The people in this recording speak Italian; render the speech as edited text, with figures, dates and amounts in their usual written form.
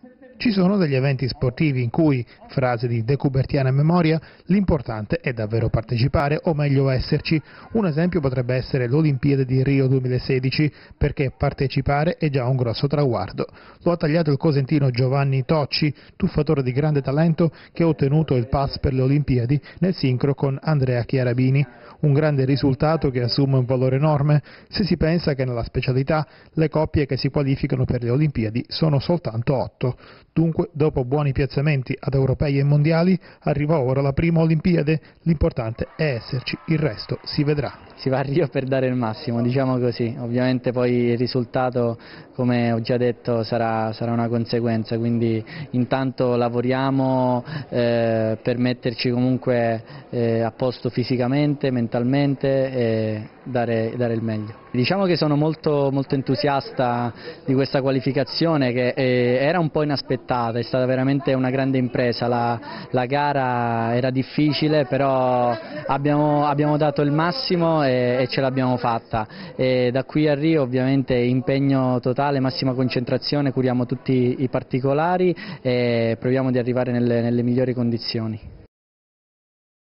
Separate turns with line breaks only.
Ci sono degli eventi sportivi in cui, frase di De Coubertiana a memoria, l'importante è davvero partecipare o meglio esserci. Un esempio potrebbe essere l'Olimpiade di Rio 2016, perché partecipare è già un grosso traguardo. Lo ha tagliato il cosentino Giovanni Tocci, tuffatore di grande talento che ha ottenuto il pass per le Olimpiadi nel sincro con Andrea Chiarabini. Un grande risultato che assume un valore enorme se si pensa che nella specialità le coppie che si qualificano per le Olimpiadi sono soltanto 8. Dunque, dopo buoni piazzamenti ad europei e mondiali, arriva ora la prima Olimpiade. L'importante è esserci, il resto si vedrà.
Si va a Rio per dare il massimo, diciamo così. Ovviamente poi il risultato, come ho già detto, sarà una conseguenza, quindi intanto lavoriamo per metterci comunque a posto fisicamente, mentalmente e dare il meglio. Diciamo che sono molto entusiasta di questa qualificazione che era un po' inaspettata, è stata veramente una grande impresa, la gara era difficile però abbiamo dato il massimo e ce l'abbiamo fatta. E da qui a Rio ovviamente impegno totale, massima concentrazione, curiamo tutti i particolari e proviamo di arrivare nelle migliori condizioni.